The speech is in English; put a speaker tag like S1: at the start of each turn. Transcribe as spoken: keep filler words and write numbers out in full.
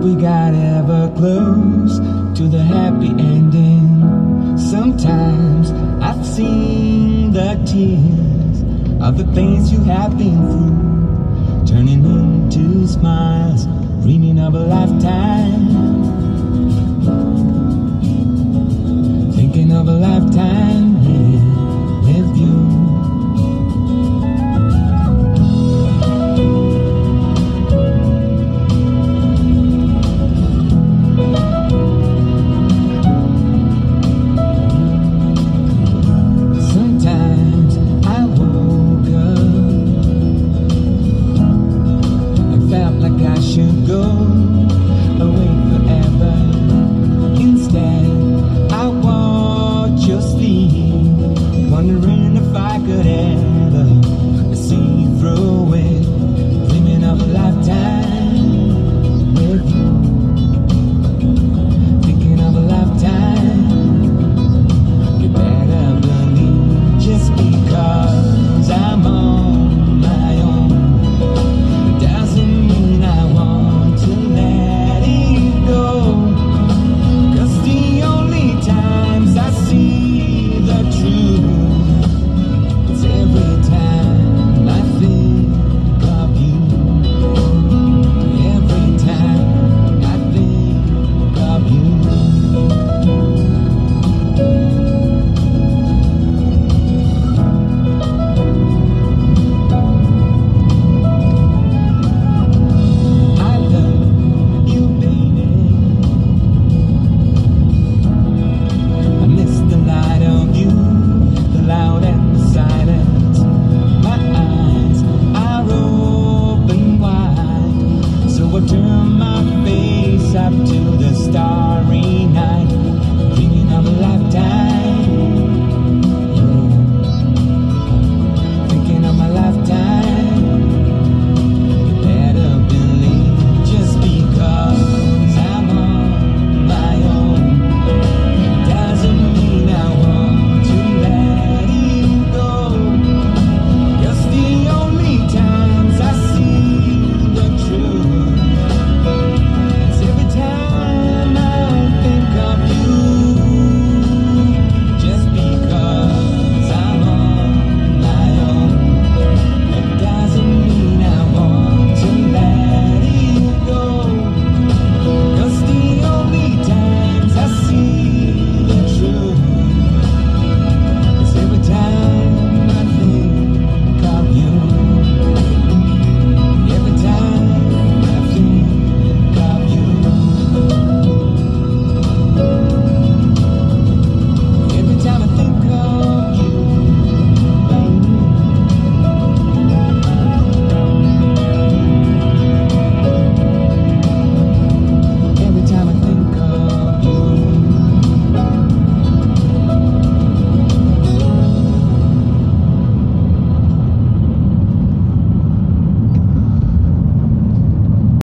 S1: we got ever close to the happy ending. Sometimes I've seen the tears of the things you have been through, turning into smiles, dreaming of a lifetime, thinking of a lifetime here with you. Should go away forever. Instead, I watch you sleep, wondering if I could ever see through it, dreaming of a lifetime with you, thinking of a lifetime. You better believe, just because I'm on my own doesn't mean I want to let it go. 'Cause the only times I see the truth, it's every time I think of you. Every time I think of you. Turn my face up to the stars.